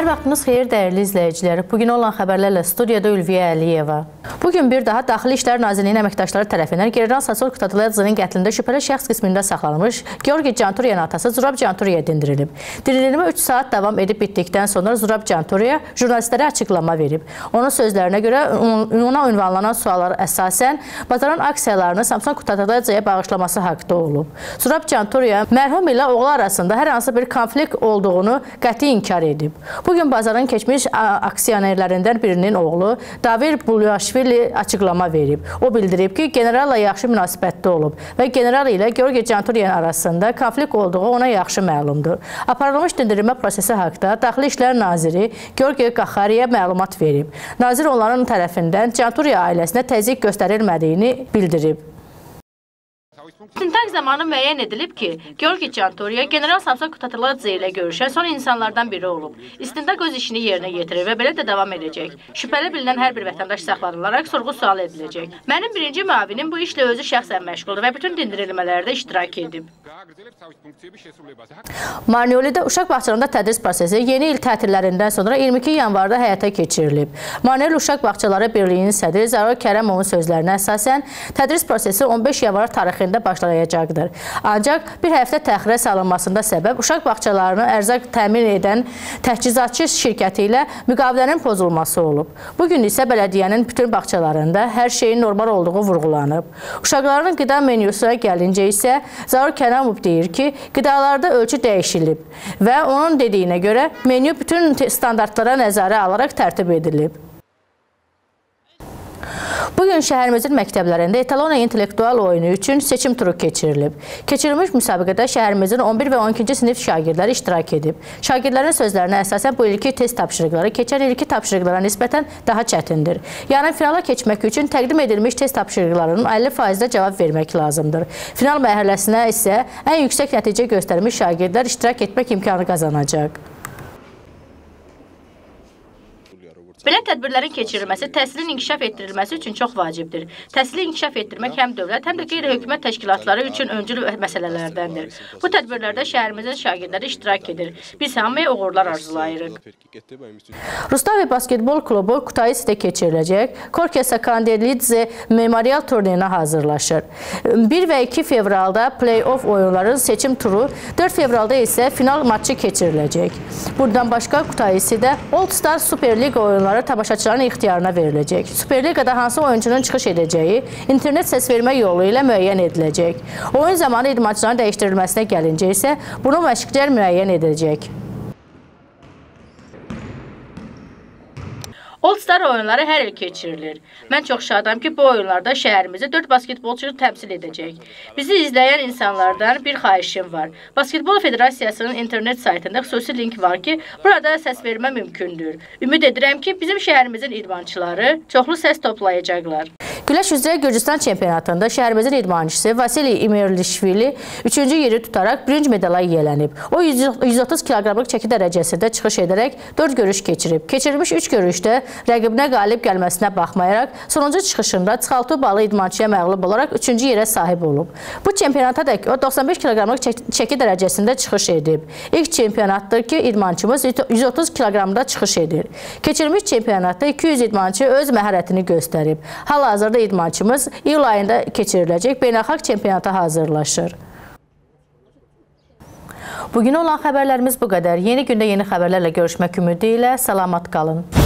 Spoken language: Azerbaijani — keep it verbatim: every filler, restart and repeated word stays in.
Hər vaxtınız xeyir dəyərli izləyicilər. Bugün olan xəbərlərlə studiyada Ülviyə Əliyeva. Bugün bir daha Daxili İşlər Nazirliyinin əməkdaşları tərəfindən General Sasol Kutadlayadzının qətlində şübhəli şəxs qismində saxlanılmış Georgi Canturyanın atası Zurab Canturya dindirilib. Dindirilmə üç saat davam edib bitdikdən sonra Zurab Canturya jurnalistlərə açıqlama verib. Onun sözlərinə görə ona ünvanlanan suallara əsasən Bazaran aksiyalarını Samson Kutadlayadzaya bağışlaması haqqında olub. Zurab Canturya mərhum ilə oğlu arasında hər hansı bir konflikt olduğunu qəti inkar edib. Bugün Bazarın keçmiş aksiyonerlərindən birinin oğlu Davir Bulyaşvili açıqlama verib. O bildirib ki, generalla yaxşı münasibətdə olub və general ilə Georgi Canturyan arasında konflikt olduğu ona yaxşı məlumdur. Aparılmış dindirilmə prosesi haqqında Daxili İşlər Naziri Georgi Qaxariya məlumat verib. Nazir onların tərəfindən Canturya ailəsinə təzyiq göstərilmədiyini bildirib. İstintaq zamanı müəyyən edilib ki, Georgi Canturya General Samson Kutadlayadze ilə görüşən son insanlardan biri olub. İstintaq öz işini yerinə yetirir və belə də davam edəcək. Şübhəli bilinən hər bir vətəndaş saxlanılaraq sorğu-sual ediləcək. Mənim birinci müavinim bu işlə özü şəxsən məşğuldur və bütün dindirilmələrdə iştirak edib. Marneolidə uşaq bağçalarında tədris prosesi yeni il tətillərindən sonra iyirmi iki yanvarda həyata keçirilib. Marneoli Uşaq Bağçaları Birliyinin sədri Zaur Kərəmovun sözlərinə əsasən tədris prosesi on beş yanvar tarixində başlayacaqdır. Ancaq bir həftə təxirə salınmasında səbəb uşaq bağçalarını ərzaq təmin edən təchizatçı şirkəti ilə müqavilənin pozulması olub. Bugün isə bələdiyyənin bütün bağçalarında hər şeyin normal olduğu vurğulanıb. Uşaqların qida menyusuna gəlincə isə Zaur Kərəmov deyir ki, qidalarda ölçü dəyişilib və onun dediyinə görə menyu bütün standartlara nəzərə alaraq tərtib edilib. Bugün şəhərimizin məktəblərində etalona intellektual oyunu üçün seçim turu keçirilib. Keçirilmiş müsabiqədə şəhərimizin on bir və on ikinci sinif şagirdləri iştirak edib. Şagirdlərin sözlərinə əsasən bu ilki test tapşırıqları keçən ilki tapşırıqlara nisbətən daha çətindir. Yəni finala keçmək üçün təqdim edilmiş test tapşırıqlarının əlli faizdə cavab vermək lazımdır. Final mərhələsinə isə ən yüksək nəticə göstərmiş şagirdlər iştirak etmək imkanı qazanacaq. Belə tədbirlərin keçirilməsi təhsilin inkişaf etdirilməsi üçün çox vacibdir. Təhsili inkişaf etdirmək həm dövlət, həm də qeyri-hökumət təşkilatları üçün öncül məsələlərdəndir. Bu tədbirlərdə şəhərimizin şagirdləri iştirak edir. Biz hamıya uğurlar arzulayırıq. Rustavi Basketbol Klubu Kutaisidə keçiriləcək Korkya Sakandelidze memorial turnirinə hazırlaşır. bir və iki fevralda play-off oyunların seçim turu, dörd fevralda isə final matçı keçiriləcək. Buradan başqa Kutaisidə All Star Super Liga oyunları tamaşaçıların ixtiyarına veriləcək. Superligada hansı oyuncunun çıxış edəcəyi internet səsvermə yolu ilə müəyyən ediləcək. Oyun zamanı idmançıların dəyişdirilməsinə gəlincə isə bunu məşqçilər müəyyən edəcək. All Star oyunları hər il keçirilir. Mən çox şadam ki, bu oyunlarda şəhərimizi dörd basketbolçunu təmsil edəcək. Bizi izləyən insanlardan bir xahişim var. Basketbol Federasiyasının internet saytında xüsusi link var ki, burada səs vermə mümkündür. Ümid edirəm ki, bizim şəhərimizin idmançıları çoxlu səs toplayacaqlar. Güləş üzrə Gürcüstan çempionatında şəhərimizin idmançısı Vasili İmerlişvili üçüncü yeri tutaraq bürünc medala yiyələnib. O yüz otuz kiloqramlıq çəki dərəcəsində çıxış edərək dörd görüş keçirib. Keçirilmiş üç görüşdə rəqibinə qalib gəlməsinə baxmayaraq sonuncu çıxışında çıxı altı balı idmançıya məğlub olaraq üçüncü yerə sahib olub. Bu çempionata da o doxsan beş kiloqramlıq çəki dərəcəsində çıxış edib. İlk çempionatdır ki, idmançımız yüz otuz kiloqramda çıxış edir. Keçirilmiş çempionatda iki yüz idmançı öz məharətini göstərib. Hal-hazırda idmançımız iyul ayında keçiriləcək beynəlxalq çempionata hazırlaşır. Bugün olan xəbərlərimiz bu qədər. Yeni gündə yeni xəbərlərlə görüşmək ümidi ilə salamat qalın.